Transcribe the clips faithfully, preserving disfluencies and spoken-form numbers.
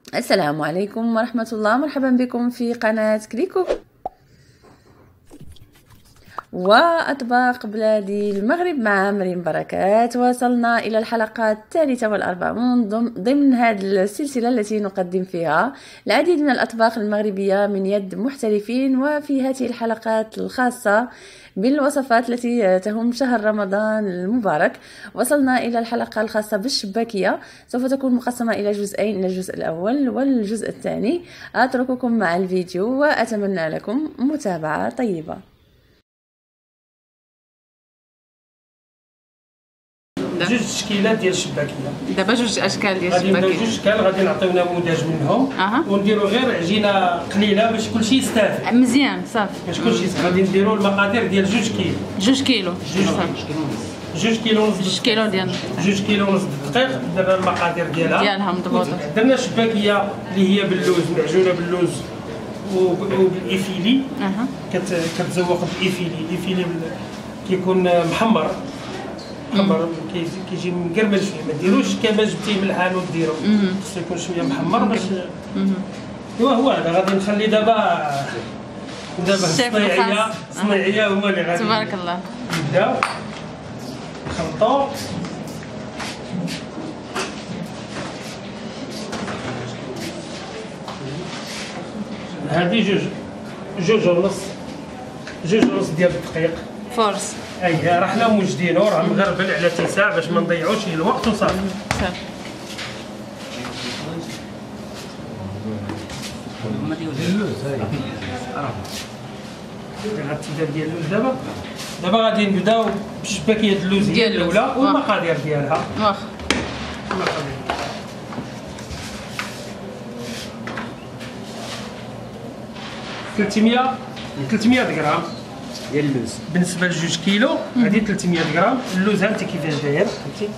السلام عليكم ورحمة الله، مرحبا بكم في قناة كليكو وأطباق بلادي المغرب مع مريم بركات. وصلنا إلى الحلقة الثالثة والأربعون ضمن هذه السلسلة التي نقدم فيها العديد من الأطباق المغربية من يد محترفين، وفي هذه الحلقات الخاصة بالوصفات التي تهم شهر رمضان المبارك وصلنا إلى الحلقة الخاصة بالشباكية، سوف تكون مقسمة إلى جزئين، الجزء الأول والجزء الثاني. أترككم مع الفيديو وأتمنى لكم متابعة طيبة. جوج تشكيلات ديال الشباكيه، دابا جوج اشكال ديال الشباكيه، غادي الشباكيه جوج اشكال غادي نعطيو نموذج منهم. أه. ونديروا غير عجينه قليله باش كلشي يستافد مزيان صافي، باش كلشي غادي نديروا المقادير ديال جوج كيلو جوج كيلو جوج كيلو ونص جوج كيلو ديال جوج كيلو ونص الدقيق. درنا المقادير ديالها ديالها مضبوطه. درنا شباكيه اللي هي باللوز، معجونه باللوز وبالإيفيلي. أه. كتزوق بالإيفيلي، الإيفيلي كيكون محمر محمر، كيجي مقرمل شويه، ما ديروش كما جبتيه من الحانوت ديرو، خصو يكون شويه محمر باش ايوا هو هذا. غادي نخلي دابا دابا الصنايعيه الصنايعيه هما اللي غادي تبارك الله نبداو نخلطو. هذه جوج جوج ونص جوج ونص ديال الدقيق فورس. اي راه حنا موجدينو، راه مغربل على اتساع باش ما نضيعوش الوقت وصافي. صافي الابتداء ديال اللوز. دابا دابا غادي نبداو بالشباكيه اللوز هي الاولى والمقادير ديالها. واخا ثلاثمية ثلاثمية غرام ديال اللوز. بالنسبه لجوج كيلو هذه ثلاثمية غرام. اللوز ها انت كيفاش داير، فهمتي؟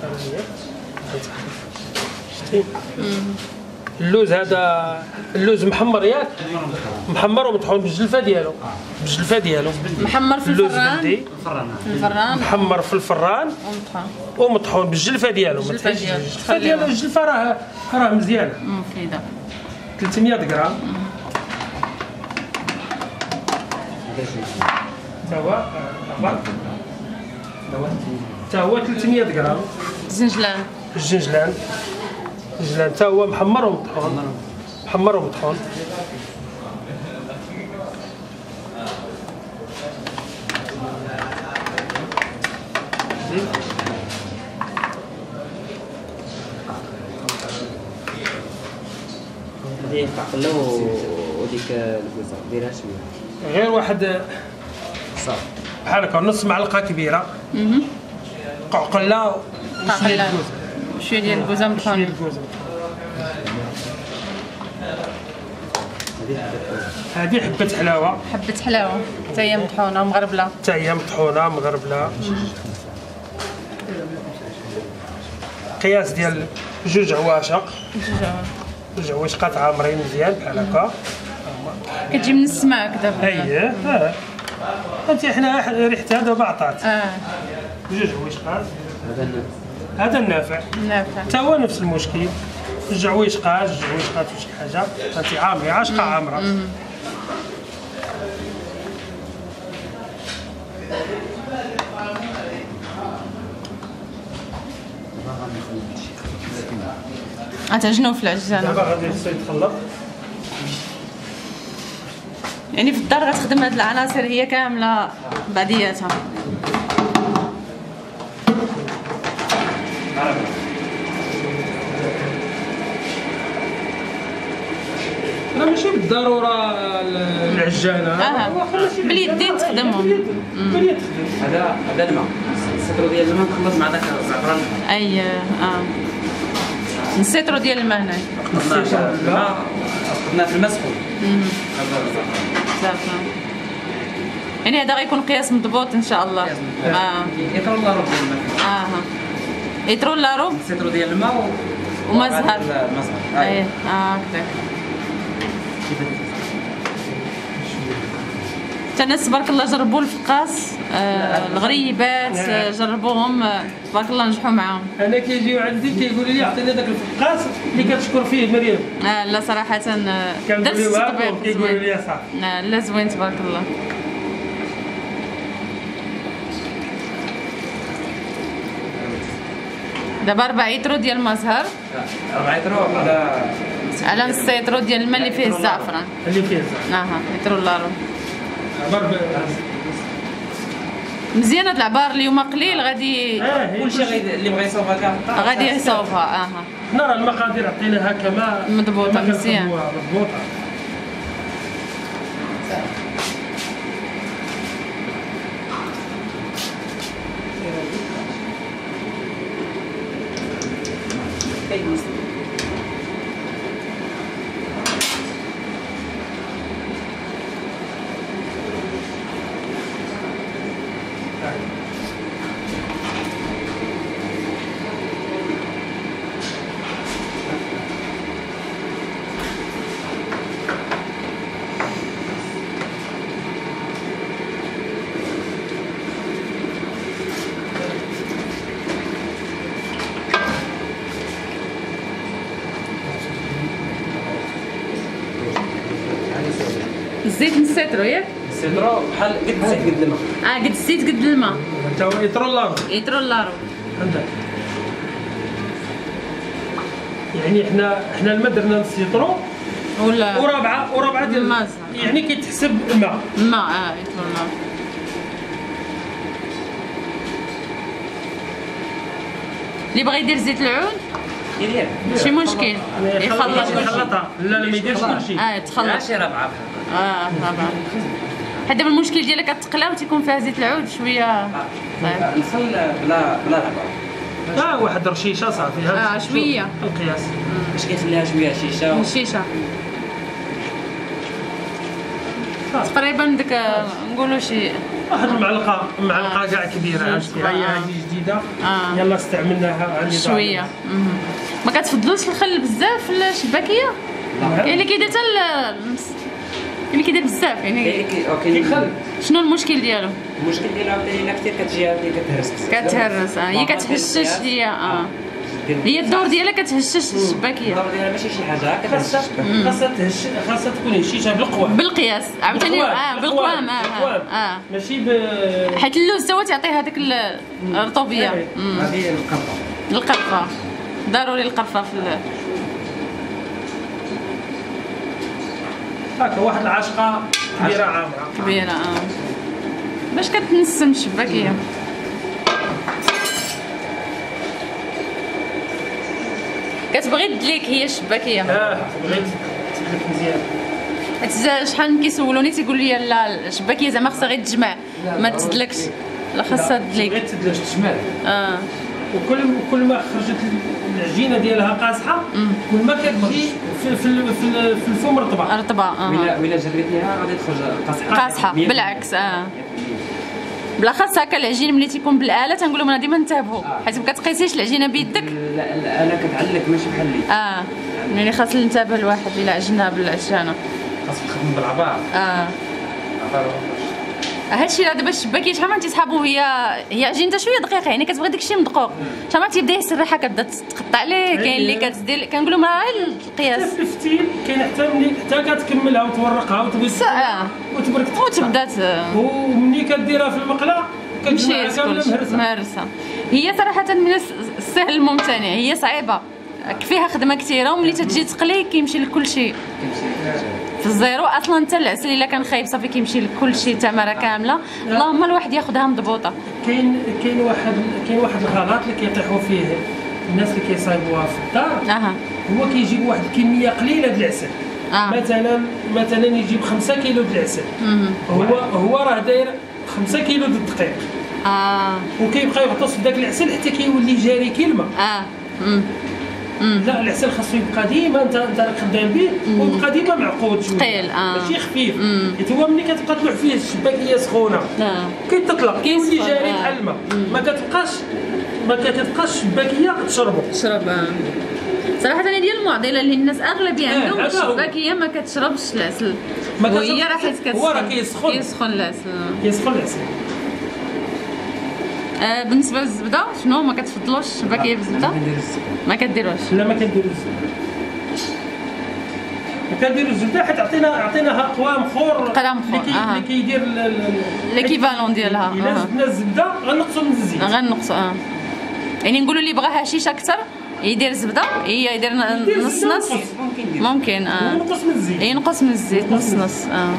شتي اللوز هذا اللوز محمر ياك، محمر ومطحون بالجلفه ديالو، بالجلفه ديالو محمر في الفران، في الفران محمر في الفران ومطحون ومطحون بالجلفه ديالو. الجلفه ديالو الجلفه ديالو الجلفه راه راه مزيانه. مفيده. ثلاثمية غرام تا هو تا هو ثلاثمية غرام. الزنجلان الجنجلان الجنجلان تا هو محمر ومطحون، محمر ومطحون. هذه القله وديك الكوسه ديرها شويه، غير واحد صافي بحال هكا نص معلقه كبيره قعقله وشويه قعقله وشويه ديال الكوزه مطحونه. هذه حبه حلاوه، حبه حلاوه حتى هي مطحونه ومغربله، حتى هي مطحونه مغربله. قياس ديال جوج عواشق، جوج عواشقات عامرين مزيان بحال هكا. كتجي من السماك دابا. اييه اه انت حنا ريحتها دابا عطات. اه جوج عواشقات. هذا هذا النافع نافع حتى هو نفس المشكل، جوج عويشقات جوج عويشقات وشي حاجه. انت عامره عاشقه عامره. غتعجنو في العجانه. دابا غادي يتخلط. يعني في الدار غتخدم هاد العناصر هي كامله بعضياتها. راه ماشي بالضروره العجانه، اه باليدين تخدمهم. باليد. هذا هذا الماء، السطر ديال الماء مخلط مع داك الزعفران. اي اه السيترو ديال الماء هنايا خدنا الماء، خدنا في الماء سخون. زعفران يعني هذا غيكون قياس مضبوط ان شاء الله. اه يطرو لا روب ديال الماء. اه يطرو لا روب السطر ديال الماء وما زهر. ما زهر. اي اه هكذاك. حتى الناس تبارك الله جربوا الفقاس، آه الغريبات، آه جربوهم، آه تبارك الله نجحوا معاهم. انا كيجيو عندي كيقولوا لي عطيني داك الفقاس اللي كتشكر فيه مريم. آه لا صراحه آه درت التطبيق كيقولوا لي صافي. آه لا زوين تبارك الله. دابا ربع يترو ديال المزهر، ربع يترو على على نص يترو ديال الماء اللي فيه الزعفران. اللي فيه الزعفران. اها يترو لارو. ضرب مزيان هاد العبار اليوم قليل غادي كلشي اللي بغى يصوبها كاع غادي يصوبها. اها نرى المقادير عطيناها كما مضبوطه مزيان مضبوطه. الزيت نسيترو ياك؟ السيترو بحال قد الزيت قد الماء. اه قد الزيت قد الماء. انت هو يترو لارو. يترو لارو. عندك. يعني احنا احنا الماء درنا نص يترو ولا وربعه وربعه ديال الماء. يعني كيتحسب الماء. الماء اه يترو لارو. اللي بغى يدير زيت العود يدير ماشي مشكل يخلط يخلطها. لا لا ما يديرش كلشي. اه تخلط ماشي ربعه اه ربعه. حيت دابا المشكل ديالها كتقلى وتيكون فيها زيت العود شويه صعيب. نخل بلا بلا ربعه. اه واحد رشيشه صافي. هذا اه شويه القياس. باش كيخليها شويه شيشه. الشيشه تقريبا ديك نقولوا شي واحد المعلقه معلقه كاع كبيره. عرفتي هي هذه جديده. آه. يلا استعملناها عندي شويه. ما كتفضلوش الخل بزاف في الشباكيه؟ كاين اللي كيدير حتى كاين اللي كيدير بزاف يعني. كيخل. شنو المشكل ديالو؟ المشكل ديالو عاوتاني الا كثير كتجي عاوتاني كتهرس. كتهرس اه هي كتهشش هي اه هي الدور ديالها كتهشش الشباكيه. الدور ديالها ماشي شي حاجه خاصها خاصها تهش خاصها تكون هشيشه بالقوام. بالقياس عاوتاني اه بالقوام اه اه ماشي ب حيت اللوز تا هو تيعطي هذيك الرطوبيه. هذه القرفه. القرفه ضروري القرفه في هكا واحد العشقه كبيره عامره كبيره اه باش كتنسم الشباكيه. كتبغي تدليك هي الشباكيه. اه بغيت تدلك مزيان. حيت شحال من كيسولوني تيقول لي لا الشباكيه زعما خصها غير تجمع ما تدلكش. لا خاصها تدليك. بغيت تدلك تجمع. اه وكل كل ما خرجت العجينه ديالها قاصحه كل ما كتجي في في في, في الفم رطبه. رطبه اه ولا ولا جريتيها غادي تخرج قاصحه. قاصحه بالعكس اه بالاخص هكا العجين ملي تيكون بالاله تنقول لهم ديما انتبهوا حيت ما كتقيسيش العجينه بيدك. لا الاله كتعلق ماشي بحال اللي اه يعني خاص ننتبه الواحد الا عجنها بالعجانه خاص تخدم بالعبار. اه هادشي راه دابا الشباكيه شحال ما تيسحابو هي هي عجينتها شويه دقيقه يعني كتبغي داكشي مدقوق شحال ما تيبدا يسرحها كتبدا تقطع عليه. كاين اللي كتدير كنقول لهم راه القياس في الفتيل كاين حتى ملي حتى كتكملها وتورقها وتبغي اه وتبرك وتبدا وملي كديرها في المقله كتمشي مهرسه. هي صراحه من السهل الممتنع هي صعيبه فيها خدمه كثيره وملي تجي تقلي كيمشي لكل شيء في الزيرو اصلا حتى العسل الا كان خايب صافي كيمشي لكل شيء تمره كامله. اللهم الواحد ياخذها مضبوطه. كاين كاين واحد كاين واحد الغلط اللي كيطيحوا فيه الناس اللي كيصايبوها في الدار. اها هو كيجيب واحد الكميه قليله ديال العسل. آه. مثلا مثلا يجيب خمسة كيلو ديال العسل. هو هو راه داير خمسة كيلو ديال الدقيق. اه وكيبقى يغطس بداك العسل حتى كيولي جاري كلمه. اه امم لا العسل خاصو يبقى ديما انت انت راك خدام به ويبقى ديما معقود شويه ثقيل اه ماشي خفيف. حيت هو ملي كتبقى تلوح فيه الشباكيه سخونه اه كيتطلق كيولي جاري آه. بحال الماء. ما كتبقاش ما كتبقاش الشباكيه تشربو تشرب. صراحه انا ديال المعضله اللي الناس اغلبيه عندهم هذا هو. الشباكيه ما كتشربش العسل، ما وهي كتشربش راه حيت العسل. هو راه كتسخن كيسخن. كيسخن العسل. كيسخن العسل. آه بالنسبه للزبده شنو ما كتفضلوش الشباكيه بالزبده؟ ما كديروش. لا ما كنديروش الزبده، ما كنديروش الزبده حيت عطينا عطيناها قوام خور قوام خور، اللي كي- آه. اللي كيدير ليكيفالون ديالها. الا آه. زدنا الزبده غنقصوا من الزيت. غنقص اه يعني نقولوا اللي بغى هشيش اكثر يدير زبده، هي يدير يدير نص زبدة نص. ونقص. ممكن اه ونقص من الزيت. ينقص من الزيت نص نص. اه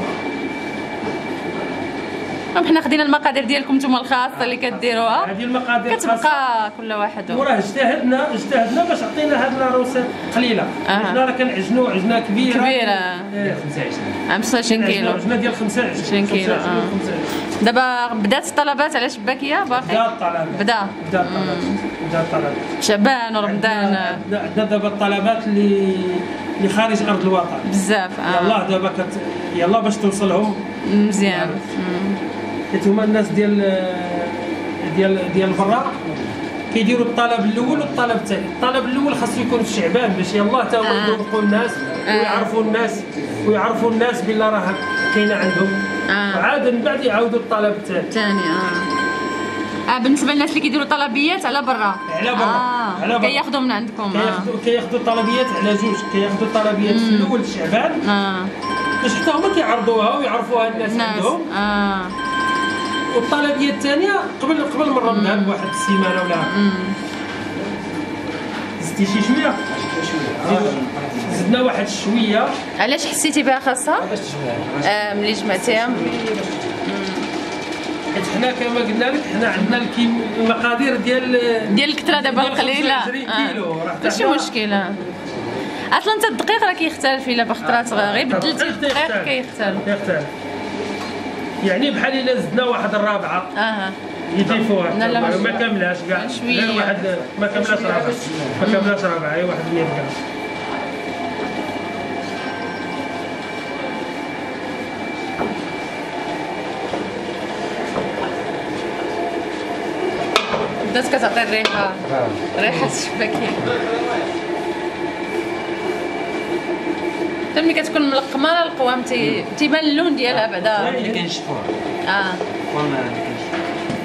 طيب حنا خدينا المقادير ديالكم نتوما الخاصه اللي كديروها، هذه المقادير الخاصة. كتبقى كل واحد. وراه اجتهدنا اجتهدنا باش عطينا هاد الروسيت قليله. آه. حنا راه كنعجنوا عجنه كبيره كبيره إيه. خمسة وعشرين خمسة وعشرين كيلو. عجنه ديال خمسة وعشرين عشرين كيلو. خمسة وعشرين آه. خمسة وعشرين. دابا بدات الطلبات على شباكيه باقي؟ بدا الطلبات بدا بدا الطلبات بدا الطلبات شعبان ورمضان عندنا عندنا دابا الطلبات اللي اللي خارج ارض الوطن بزاف. اه يلاه دابا كت يلاه باش توصلهم مزيان. مم. حيت هما الناس ديال ديال ديال برا كيديروا الطلب الاول والطلب الثاني. الطلب الاول خاصو يكون في شعبان باش يلاه تا هما آه. يذوقوا الناس ويعرفوا الناس ويعرفوا الناس بلا راه كاينه عندهم. آه. وعاد من بعد يعاودوا الطلب الثاني. ثاني اه اه بالنسبه للناس اللي كيديروا طلبيات على برا، على برا. اه على برا. كياخذوا من عندكم. اه كياخذوا كياخذوا الطلبيات على جوج، كياخذوا الطلبيات في الاول في شعبان اه باش حتى هما كيعرضوها ويعرفوها الناس الناس عندهم. اه والطلبيه الثانيه قبل قبل من رمضان بواحد السيمانه ولا زدتي شي شويه زدنا واحد شويه. علاش حسيتي بها خاصه؟ آه ملي جمعتيها حيت حنا كما قلنا لك حنا عندنا الكيم المقادير ديال ديال الكثره دابا ديال القليله. خمسة وعشرين كيلو. راه حتى ماشي حنا- مشكله. اصلا حتى الدقيق راه كيختلف الا بخطرات غير بدلتي الدقيق كيختلف. كيختلف يعني بحال الا زدنا واحد الرابعه اه يضيفوها لا، لا، ما كاملاش كاع شوية. غير واحد ما كاملاش رابعه ما كاملاش رابعه غير واحد مية غرام. بدات كتعطي الريحه ريحه الشباكيه. حتى ملي كتكون ملقمه القوام تي- تيبان اللون ديالها بعدا. اللي كنشفوها اه والله اللي كنشفوها.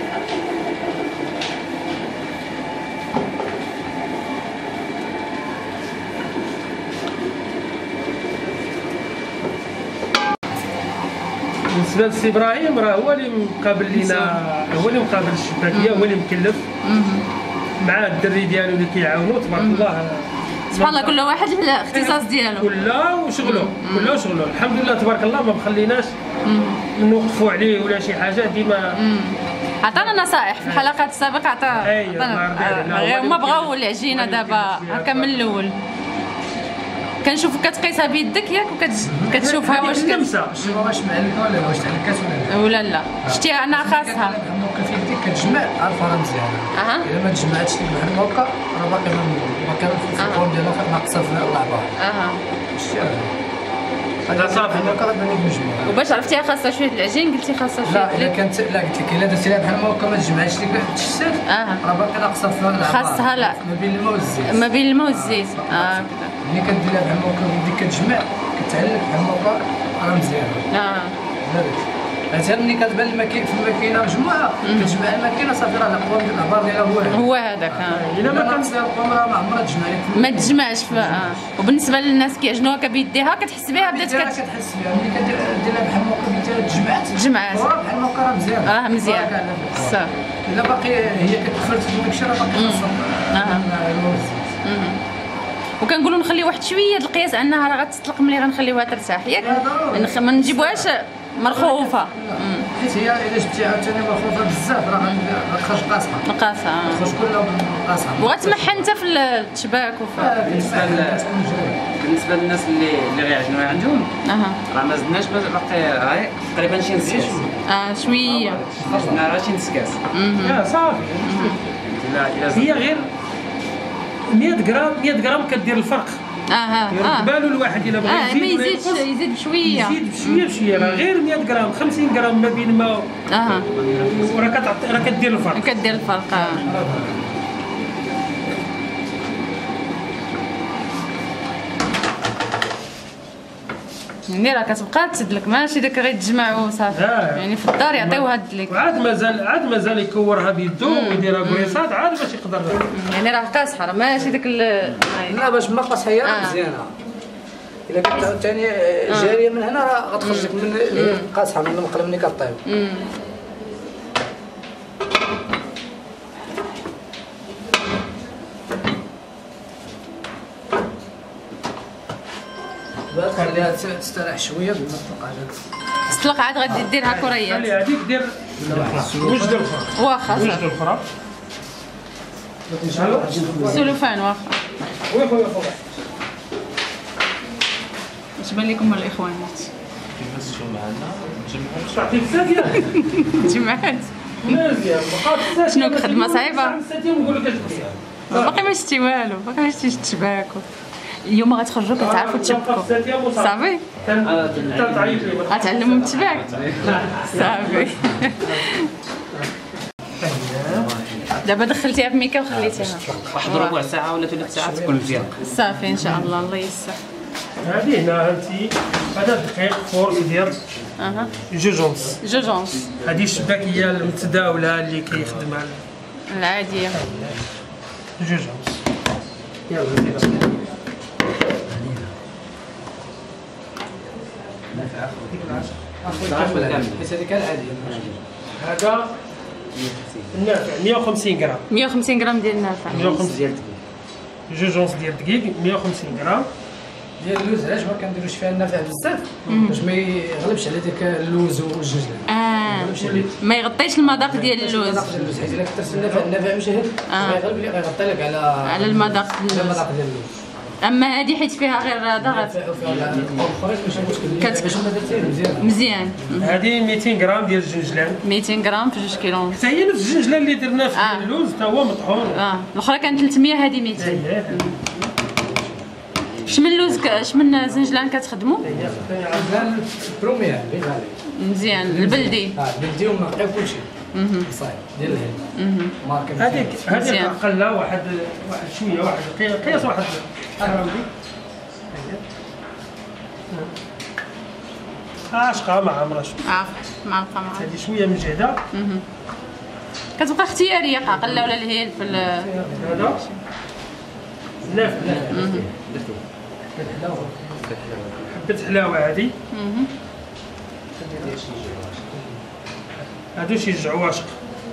بالنسبه لسي ابراهيم راه هو اللي مقابل لينا، هو اللي مقابل الشباكيه، هو اللي مكلف مع الدري ديالو اللي كيعاونو تبارك الله. سبحان الله كل واحد الاختصاص ديالو. كله وشغله كله وشغله الحمد لله تبارك الله. ما مخليناش نوقفوا عليه ولا شي حاجه، ديما عطانا نصائح في الحلقات السابقه. عطا أيوة، الله عطانا يرضي عليه. لا، آه، غير هو هما اللي بغاو مكلف. العجينه هو اللي دابا مكلف فيها. هكا من الاول. كنشوفك كتقيسها بيدك ياك وكتشوفها واش كت... كنمسى واش معلقه ولا واش تعلقات ولا ولا لا شتيها انا خاصها. ممكن في يديك كتجمع عارفه راه مزيانه. اها الا ما تجمعتش لك بحال هكا راه باقي ما باقي في الفورم ديالها ناقصه في بعضها. اها شتي هذا لا، صافي. هكا راه بان لك مجموعه. وباش عرفتيها خاصها شويه العجين قلتي خاصها لا شويه الا ديك. كانت لا قلت لك الا درتي لها بحال هكا ما تجمعتش لك تشتات اها راه باقي ناقصه في العبار. خاصها لا. ما بين الماء والزيت. ما بين الماء والزيت. اه كذا. ملي كدير لها بحال هكا ويديك كتجمع كتعلق بحال هكا راه مزيانه. اه حتى ملي كتبان الماكينه في الماكينه مجموعه كتجمع الماكينه صافي راه القوام ديال العبار ديالها هو هذا. هو هذاك. اه الا الا ما كان ناقص القوام راه ما عمرها تجمع لك. ما تجمعش في اه وبالنسبه للناس كيعجنوها بيديها كتحس بها بدات بدات كت كتحس بها ملي كدير لها بحال هكا بدات تجمعات تجمعات. وراه بحال هكا راه مزيان راه مزيان. تبارك الله فيك. صافي. الا باقي هي كتخرج في داك الشيء راه باقي خاصها أها. وكنقولوا نخلي واحد شويه د القياس انها راه غتطلق ملي غنخليوها ترتاح ياك نخ- ما نجيبوهاش مرخوفه. حيت هي الا جبتي عاوتاني مرخوفه بزاف راه غتخرج قاصحه نقاصه. آه. تخرج كلها قاصحه. وغتمحى انت في الشباك وفي بالنسبه ل- بالنسبه للناس اللي اللي غيعجنوها عندهم اها راه ما زدناش باقي غير تقريبا شي نص كاس. اه شويه. زدنا راه شي نص كاس. لا صافي. الا الا هي غير مية غرام مية غرام كدير الفرق. اها يرد اه بالو الواحد الا بغى اه ما يزيد ولا يزيدش ينقص يزيد بشويه. يزيد بشويه بشويه. راه غير مية غرام خمسين غرام ما بين ما اها وراه كتعطي راه كدير الفرق. كدير الفرق. آه. يعني راه كتبقى تسد لك ماشي داك غير تجمع وصافي. يعني في الدار يعطيوها الدليك. وعاد مازال عاد مازال يكورها بيدو ويديرها كريسات عاد باش يقدر. يعني راه قاصحه راه ماشي داك لا باش ما قاصحه هي راه مزيانه. الا كنت عاوتاني جاريه من هنا راه غتخرج لك من قاصحه من المقله ملي كطيب. خليها تستريح شويه بما تطلق عاد تطلق عاد غادي ديرها كريات. خلي هذيك دير وجد الاخرى. واخا وجد الاخرى. سلوفان واخا. وي خويا خويا. اش بان لكم الاخوانات؟ كيفاش تشوف معنا نجمعوا صافي بزاف ياك. جمعات. مزيان بقات شنو الخدمه صعيبه؟ خمسة ايام نقول لك اش باقي ما شتي والو باقي ما شتيش تشباكوا. اليوم غتخرجوا كتعرفوا تشبكوا صافي غتعلموا التباك صافي. دابا دخلتيها في ميكا وخليتيها واحد ربع ساعه ولا ثلاث ساعات تكون مزيان صافي ان شاء الله. الله ييسر. هذه هنا انت هذا دقيق فور ديال اها جوجونس جوجونس. هذه الشباكيه المتداوله اللي كيخدمها العاديه جوجونس. يلا دير حيت هذيك العاديه. هذا النافع مية وخمسين غرام. مية وخمسين غرام ديال النافع. مية وخمسين ديال جوجونس ديال الدقيق مية وخمسين غرام. ديال اللوز علاش ما كنديروش فيها النافع بزاف باش ما يغلبش على ديك اللوز والجنجلان. اه ما يغطيش المذاق ديال اللوز. حيت الا كثرت النافع النافع مجهد غيغلب لي غيغطي لك على على المذاق ديال المذاق ديال اللوز. اما هذه حيت فيها غير ضغط مزيان. هذه ميتين غرام ديال الجنجلان. ميتين غرام في جوج كيلو. حتى هي نفس الجنجلان اللي درنا في آه. اللوز حتى هو مطحون. اه الاخرى كانت ثلاثمية هذه ميتين. شمن لوز شمن زنجلان كتخدموا؟ زنجلان بروميير مزيان البلدي. اه البلدي ونقي كلشي. اها صايب ديال الهند. ماركه هذيك هذيك اقل واحد واحد شويه واحد قياس واحد عاشقه مع عمرها عارف معلقه مع هذه شويه مجهده. كتبقى اختياريه قله ولا الهيل في هذا نافع حبه حلاوه هذه. هادو شي عواشق.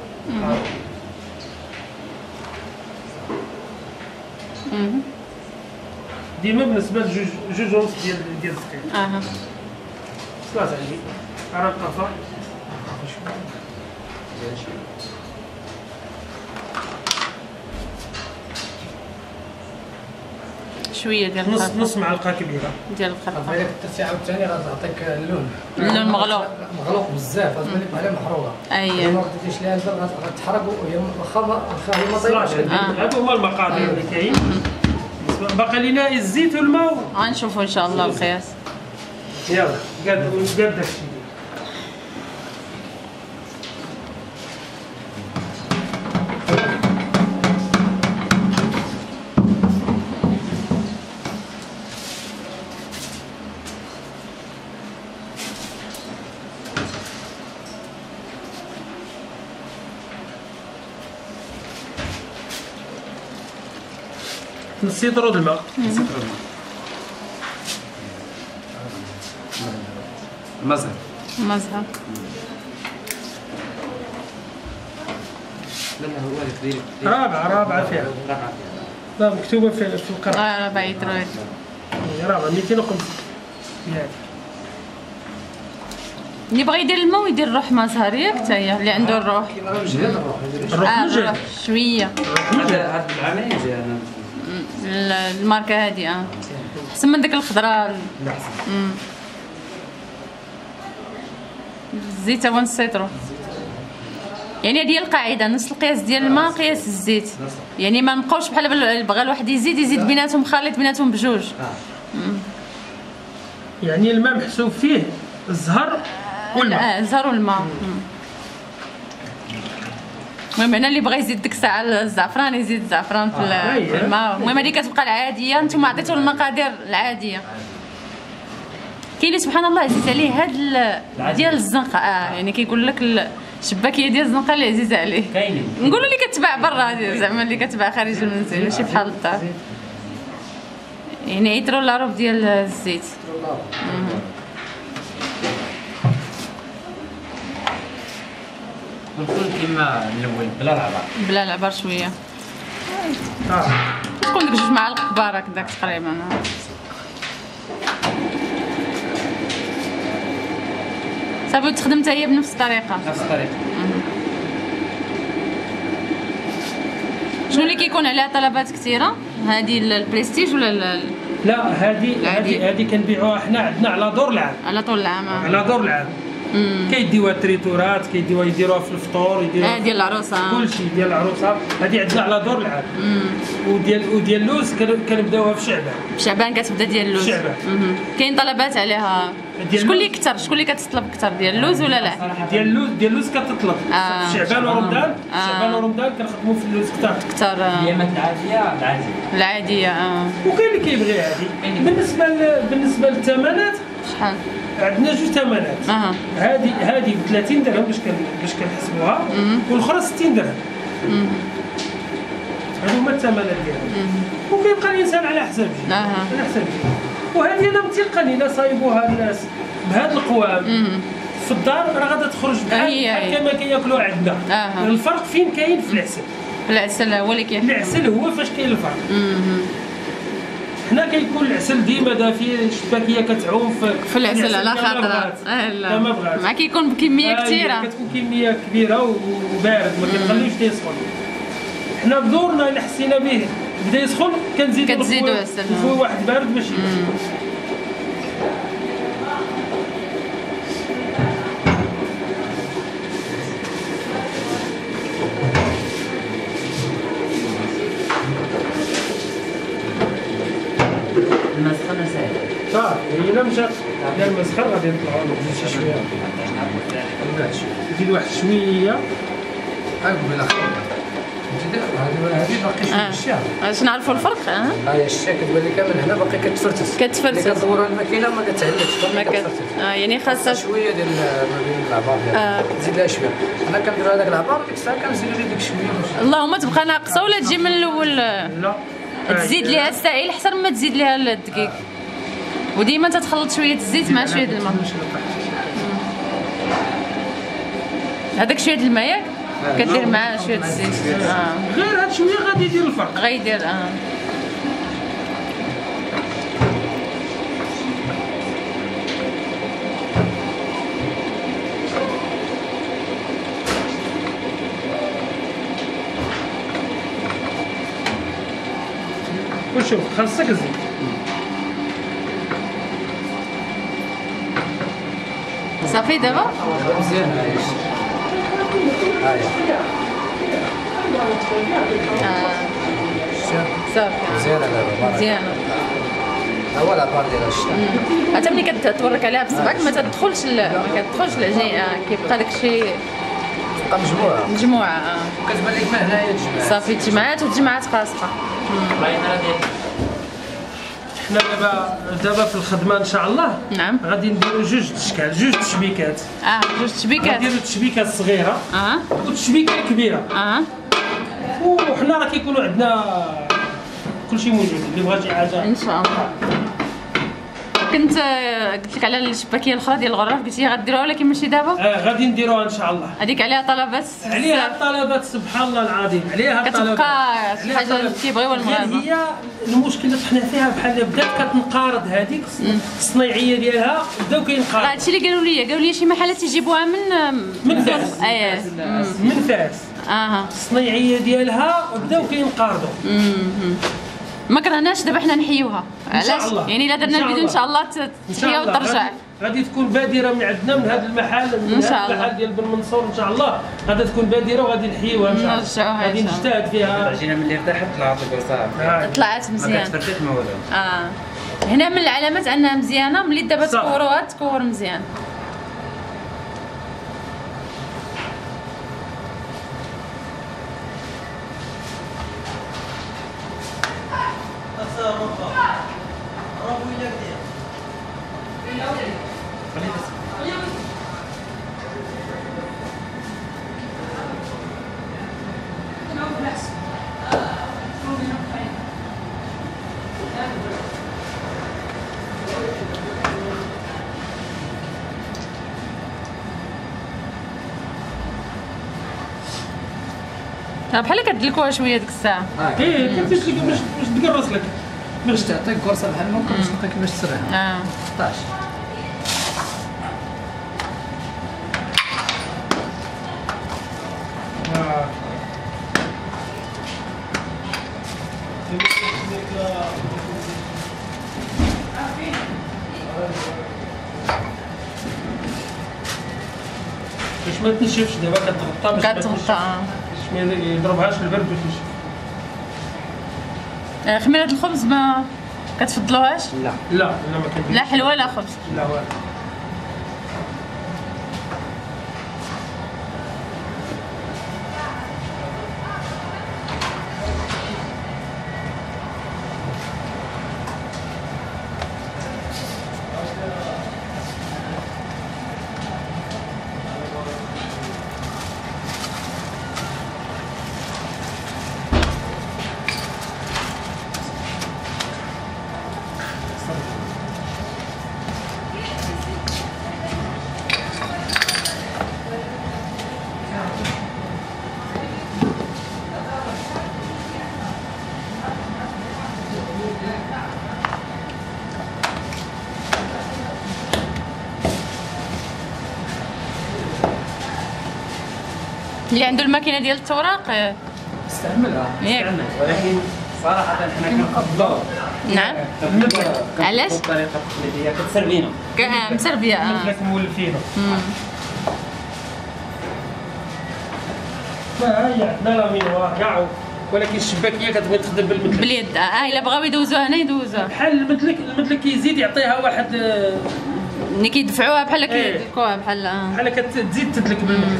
ديما بالنسبه لجوج جوج ونص ديال ديال الدقيق. اها صلاة عليك على الطفا شويه ديال نص الخلطه نص معلقه كبيره ديال الخلطه. الا كثرتي عاوتاني غتعطيك اللون اللون مغلوق مغلوق بزاف غتبان لك بحال محروقه. اييه ما كديريش ليها البر غتحرق وهي واخا واخا هي ما طيبش. هادو هما المقادير اللي كاين. باقي لينا الزيت والماء غنشوفوا ان شاء الله القياس. يلا قاد قاد داكشي. نص لتر د الماء. نص لتر الماء. المزهر المزهر لا لا هو هذاك داير رابعه رابعه فيها رابعه لا مكتوبه في في القرعه. اه ربع يتر رابعه ميتين وخمسين ياك. اللي بغى يدير الماء ويدير الروح مزهر ياك حتى هي اللي عنده الروح. الروح اه مجهد الروح شويه. هذا هذا العمليه مزيانه. الماركه هذه اه احسن من ديك الخضراء. امم الزيت هو نص لتر. يعني هذه هي القاعده نص القياس ديال الماء قياس الزيت. يعني ما نبقاوش بحال بغى الواحد يزيد يزيد بيناتهم خليط بيناتهم بجوج. يعني الماء محسوب فيه الزهر والماء. اه الزهر والماء. المهم هنا اللي بغى يزيد ديك الساعه الزعفران يزيد الزعفران في الماء. المهم هذه كتبقى العاديه. نتوما عطيتو المقادير العاديه. كاين سبحان الله عزيز عليه هاد ال- ديال الزنقه اه يعني كيقول لك الشباكيه ديال الزنقه اللي عزيزه عليه كاينين نقولوا اللي كتباع برا زعما اللي كتباع خارج المنزل ماشي بحال الدار يعني يترو لاروف ديال الزيت والفول كيما الاول بلا العبار. بلا العبار شويه اه تكون ديك جوج معالق كبار هكذاك تقريبا صافي تخدم حتى هي بنفس الطريقه نفس الطريقه. شنو اللي كيكون عليها طلبات كثيره هذه البريستيج ولا ال- لا هذه العادي. هذه هذه كنبيعوها حنا عندنا على دور العام، على طول العام آه. على دور العام. كيديوها تريتورات، كيديوها يديروها في الفطور، يديروها اه ديال العروسه كلشي ديال العروسه. هذه عندنا على دور العام. وديال وديال اللوز كن- كنبداوها في شعبان. في شعبان كتبدا ديال اللوز شعبان. مهم. كاين طلبات عليها ديال شكون اللي اللوز. كثر شكون اللي كتطلب كثر ديال اللوز ولا لا ديال اللوز ديال اللوز كتطلب آه. في شعبان ورمضان. آه. شعبان ورمضان كنخدموا في اللوز كثار. كثر آه. الايامات العاديه العاديه. العاديه اه وكاين اللي كيبغي هذه. بالنسبه ل... بالنسبه للثمنات شحال عندنا جوج ثمنات. اها هذه هذه ب ثلاثين درهم باش كن باش كنحسبوها، والاخرى ستين درهم. هادو هما الثمنات ديالهم. وكيبقى الانسان على حساب جهده. اها على حساب جهده. وهذه انا متيقن الا صايبوها الناس بهذا القوام في الدار راه غادا تخرج بحال هي- بحال هي. كما كياكلوها عندنا. أها. الفرق فين كاين؟ في العسل. العسل هو اللي كيف العسل هو فاش كاين الفرق. حنا كيكون العسل ديما دافي، الشباكيه كتعوم في في العسل على كما خاطرها بغات. اه لا كما بغات. مع كيكون بكميه آه، كثيره كتكون كميه كبيره وبارد ما كنخليوش تيسخن. حنا بدورنا الا حسينا به بدا يسخن كنزيدو كتزيدو الخوي- عسل. الخوي واحد بارد باش يمشي. المسخنه ساهله. صافي هي الا مشات دار المسخن غادي نطلعوا نزيد شي شويه. نزيد واحد شويه. قبل اخر هذه هذه باقي شويه اه الشيء. باش نعرفوا الفرق اه هاي الشيء كتبان لك من هنا باقي كتفرتس. كتفرتس. اللي كدور الماكينه ما كتعلقش ما باقي كت... كتفرتس. آه يعني خاصها شويه ديال ما بين العبار آه. تزيد لها شويه. انا كندير هذاك العبار ديك الساعه كنزيد لها ديك شويه باش اللهم تبقى ناقصه ولا تجي من الاول لا تزيد ليها السائل احسن ما تزيد ليها الدقيق وديما تتخلط شويه الزيت مع شويه الماء. هذاك شويه الماء ياك كدير معاه شويه الزيت اه غير هاد شويه غادي يدير الفرق. غيدير اه وشوف خاصك الزيت. صافي دابا مزيان هاي هاي صافي مزيانه دابا مزيانه هو العبار ديال الشتا. حتى ملي كتورك عليها بصبعك ما تدخلش ال- ما كتدخلش العجين آه، كيبقى داكشي تبقى مجموعه مجموعه آه. وكتبان لك ما هنايا تجمع. صافي تجمعات وتجمعات قاصحه حنا دابا دابا في الخدمه ان شاء الله نعم غادي نديروا جوج اشكال، جوج تشبيكات. اه جوج تشبيكات نديروا تشبيكه صغيره اه وتشبيكه كبيره. اه وحنا راه كيكونوا عندنا كلشي موجود اللي بغى شي حاجه. ان شاء الله. كنت آه، قلت لك على الشباكيه الاخرى ديال الغرف قلت لي غديروها ولكن ماشي دابا آه غادي نديروها ان شاء الله. هذيك عليها طلبات عليها بزاف. الطلبات سبحان الله العظيم، عليها الطلبات. كتبقى شي عليها حاجه طلبات. كيبغيوها غير المغاربه هي المشكل اللي طحنا فيها بحال بدات كتنقارض هذيك الصنيعيه ديالها بداو كينقارض هادشي اللي قالوا لي قالوا لي شي محلات يجيبوها من من دون- فاس. اييه من فاس. اها الصنيعيه ديالها بداو كينقارضوا. ما كرهناش دابا حنا نحيوها إن شاء علاش الله. يعني الا إن درنا شاء الفيديو ان الله. شاء الله إن شاء تحيا الله. وترجع غادي- غادي تكون بادره من عندنا من هذا المحل من إن شاء هذا الله. المحل ديال بن منصور ان شاء الله غادي تكون بادره وغادي نحيوها ان شاء الله. نرجعوها إن غادي شاء الله. نجتهد فيها. العجينه ملي ارتاحت طلعت لك وصافي. آه. طلعت ما مزيان كتفرتش ما والو. اه هنا من العلامات انها مزيانه ملي دابا صح. تكوروها تكور مزيان. Bravo, il a dit. بحال كدلكوها شويه ديك الساعه. ايه كتمسك باش باش تقرص لك باش تعطيك كرسه بحال هكا باش تعطيك باش تسرح. اه طاش. آه. باش ما تنشفش دابا كتغطى باش ما كتغطى تنشفش. اه. باش ما يضربهاش البرد وتنشف. آه، خميره الخبز ما كتفضلوهاش؟ لا لا لا ما كنديرش. لا حلوه لا خبز. لا والو. اللي عنده الماكينه ديال التوراق آه، استعملها. ياك. ولكن صراحه حنا كنفضلوا نعم. علاش؟ الطريقه التقليديه كتسربينا. ك- آه، مسربيه اه. لك مولفينه. مم. ما هي عندنا لا مينوار كاع ولكن الشباكيه كتبغي تخدم بالمدلك. باليد اه الا بغاو يدوزوها هنا يدوزوها. بحال المدلك المدلك كيزيد يعطيها واحد آه، ملي كيدفعوها بحال إيه. كيدلكوها بحال اه. بحال كتزيد تدلك بالمدلك.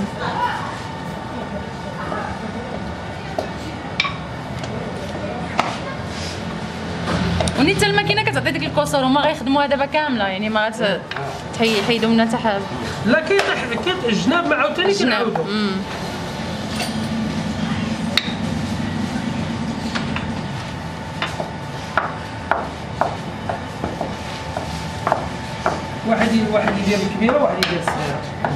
ونيت الماكينه كتعطي ديك الكسور وما غيخدموها دابا كامله يعني ما غت تحيدوا منها حتى حاجه. لا كيطيح كيط الجناب ما عاوتاني كنعاودو. امم واحد ي- واحد يدير الكبيره وواحد يدير الصغيره.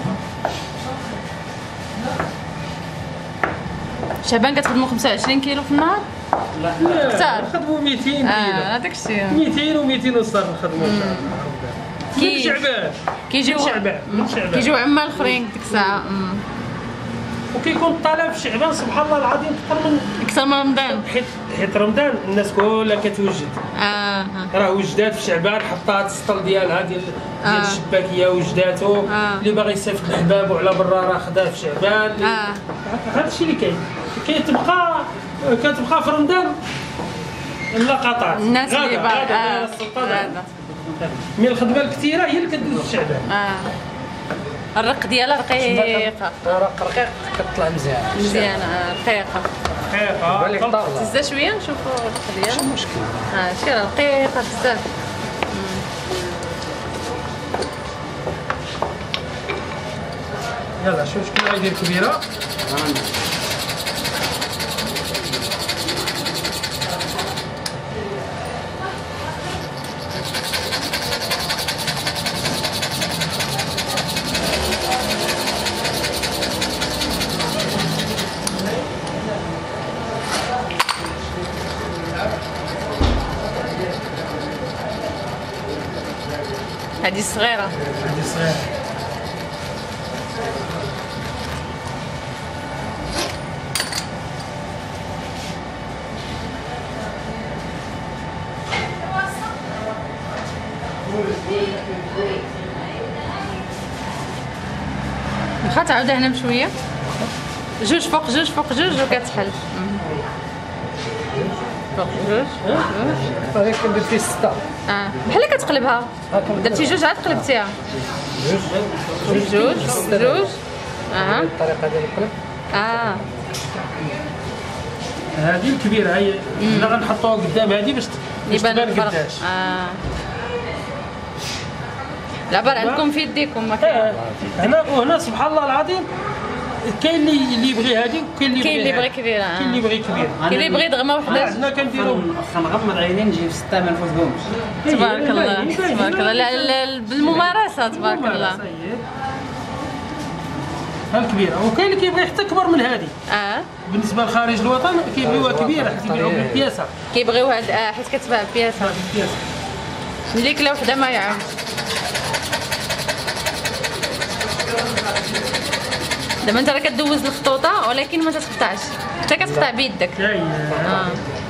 شعبان كتخدموا خمسة وعشرين كيلو في النهار؟ لا كثار. نخدموا ميتين اه كيلو. هذاك الشيء. ميتين و200 وصار نخدموا من كي- شعبان كيجيو من شعبان من شعبان كيجيو عمال اخرين ديك الساعه أمم. وكيكون الطلب في شعبان سبحان الله العظيم اكثر من اكثر من رمضان. حيت حيت رمضان الناس كلها كتوجد. اه آه. راه وجدات في شعبان حطات السطل ديالها ديال ديال آه. الشباكيه وجداتو. آه. اللي باغي يصيفط لحبابو على برا راه خداه في شعبان. اه هذا الشيء اللي كاين. كتبقى كتبقى في رمضان اللقطات الناس اللي غادة- باغا غادة اه دايرة السلطة دايرة. غادة. من الخدمه الكثيره هي اللي كدوز في شعبان. اه الرق ديالها رقيقه راه رقيق كتطلع مزيان. مزيانه آه، رقيقه. حقيقه بالك طاوله. تهزها شويه نشوفوا الرق ديالها. ماشي مشكل. اه شي راه رقيقه بزاف. يلا شوف شكون غيدير كبيره. هذه الصغيره. هذه صغيره. واخا تعاودها هنا بشويه جوج فوق جوج فوق جوج وكتحل. فوق جوج جوج هذاك كندير فيه سته. اه بحال كتقلبها درتي جوج عاد قلبتيها جوج جوج فوق جوج. اها الطريقه ديال القلب. اه هذه الكبيره هي حنا غنحطوها قدام هذه باش باش يبان تبان الفرق. قداش. اه العبار عندكم في يديكم ما كاين. آه، هنا وهنا سبحان الله العظيم كاين اللي اللي يبغي هذه وكاين اللي كاين اللي يبغي هذه. كبيره كاين اللي يبغي كبير. كاين اللي يبغي دغمه وحده. عندنا كنديروا واخا نغمض عينين نجيب ستة ما نفوتهمش. تبارك الله تبارك الله. لا لا بالممارسه تبارك الله. الكبيره وكاين اللي كيبغي حتى كبر من هذه. اه بالنسبه لخارج الوطن كيبغيوها كبيره حيت كيبيعوا بالبياسه. كيبغيو هاد اه حيت كتباع بياسه. بالبياسه. اللي كلا وحده ما يعاود. دابا انت راه كدوز الخطوطه ولكن ما تتقطعش حتى كتقطع بيدك. اه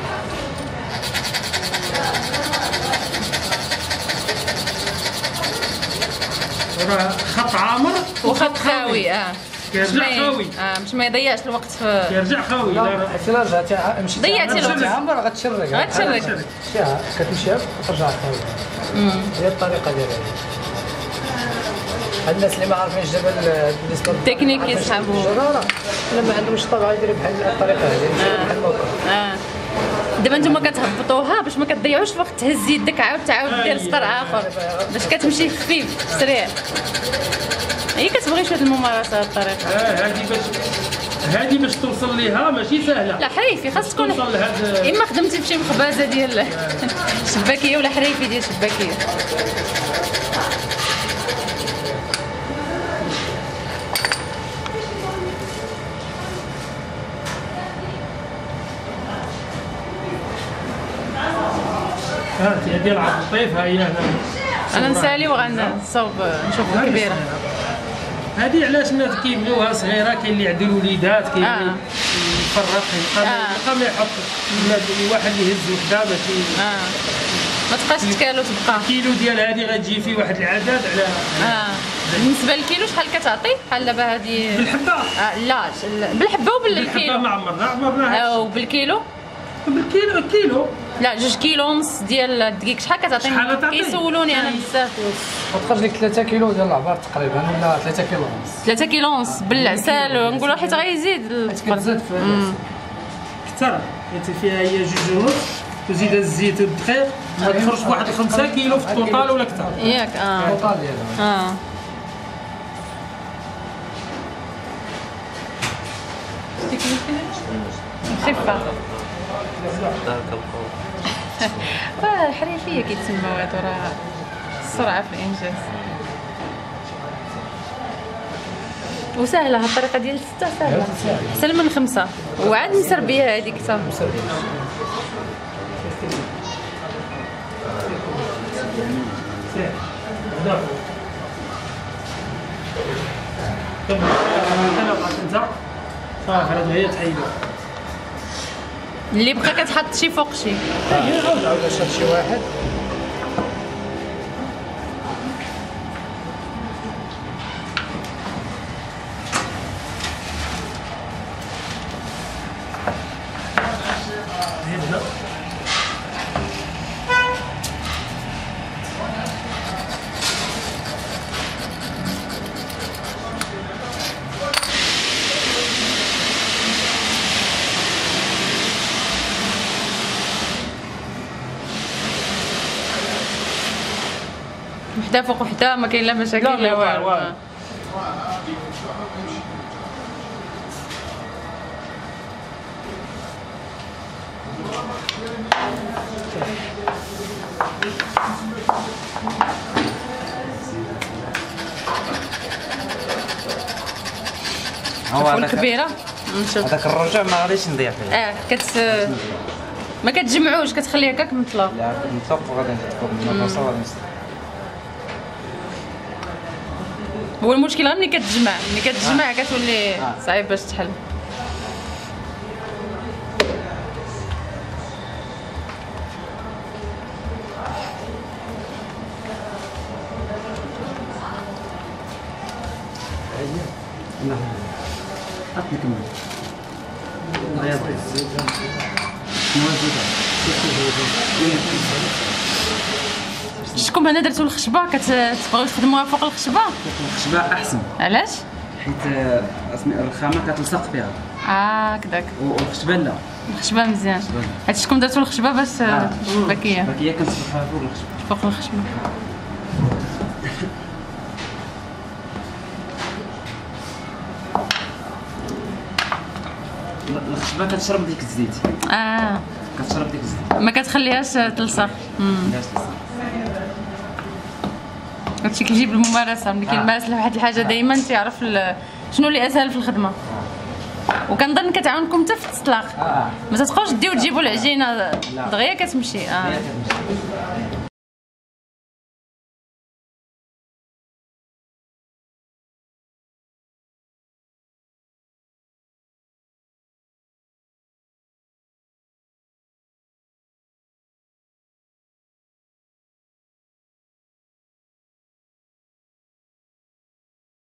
راه خط عامر وخط خاوي. اه كيرجع خاوي. اه باش ما يضيعش الوقت في كيرجع خاوي. لا حتى لا رجعتي مشيتي ضيعتي الوقت. عامر غتشرق غتشرق. مشيها كتمشي وترجع خاوي. هي الطريقه ديالها. الناس اللي ما عارفينش دابا بالنسبه التكنيك يسحبوا الجراره ولا ما عندهمش طبعا يديروا بحال الطريقه هذه بحال هكا. اه دابا نتوما كتهبطوها باش ما كتضيعوش الوقت. تهز يدك عاود تعاود دير سطر اخر باش كتمشي خفيف سريع. هي كتبغي شويه الممارسه هاد الطريقه. اه هذه باش هذه باش توصل ليها ماشي سهله. لا حريفي خاص تكون توصل لهاد اما خدمتي بشي مخبازه ديال شباكيه ولا حريفي ديال شباكيه. هانتي ديال عبد اللطيف ها هي هنا. انا نسالي وغنصوب نشوفها كبيره. هذه علاش الناس كيبغيوها صغيره. كاين اللي عنده الوليدات كيبغي آه. يفرق يبقى آه. ما يحط واحد اللي يهز وحده ماشي. اه ما تبقاش تكالو تبقى. الكيلو ديال هذه غتجي فيه واحد العدد على. اه بالنسبه للكيلو شحال كتعطي؟ بحال دابا هذه بالحبه. آه لا ش- بالحبه وبالكيلو. بالحبه ما عمرنا عمرنا. آه وبالكيلو؟ بالكيلو كيلو. لا جوج كيلو ونص ديال الدقيق شحال كتعطي؟ شحال تعطي؟ كيسولوني انا بزاف. غتخرج لك ثلاثة كيلو ديال العبار تقريبا ولا ثلاثة كيلو ونص. ثلاثة كيلو ونص بالعسل نقولوا حيت غيزيد الثقل. كتزاد في كثر حيت فيها هي جوج ونص وزيد الزيت والدقيق غتخرج بواحد خمسة كيلو في التوتال ولا اكثر. ياك اه الطوطال ديالها. اه خفه. راه الحريفيه كيتسموا هادو راه السرعه في الانجاز. وسهله هاد الطريقه ديال ستة سهله احسن من خمسه. وعاد مسربيه هذيك حتى صافي هذه هي تحيدو. اللي بقى كتحط شي فوق شي. عاود عاود شاد شي واحد. وحده فوق وحده ما كاين لا مشاكل لا والو. هو شوفوا الكبيره نشوف. هذاك الرجع ما غاديش نضيع فيه. اه كت ما كتجمعوش كتخليه هكاك مطلق. لا نطلق وغادي ندخل من البلاصه وغادي نسلق. هو المشكل غير ملي كتجمع ملي كتجمع كتولي صعيب باش تحل. نعم عطني كمل رياض شكون هنا درتو الخشبه كتبغيو تخدموها فوق الخشبه؟ الخشبه احسن علاش؟ حيت الرخامه كتلصق فيها. اه كداك. والخشبه لا. الخشبه مزيان. هادشي شكون درتو الخشبه باش الشباكيه؟ الشباكيه كنصبغها فوق الخشبه. فوق الخشبه. الخشبه كتشرب ديك الزيت. اه كتشرب ديك الزيت ما كتخليهاش تلصق. امم هادشي كيجيب الممارسه، ملي كيمارس واحد الحاجه دائما تيعرف شنو اللي اسهل في الخدمه، وكنظن كتعاونكم حتى في التطلاق. اه ما تبقاوش ديو تجيبوا العجينه دغيا كتمشي. اه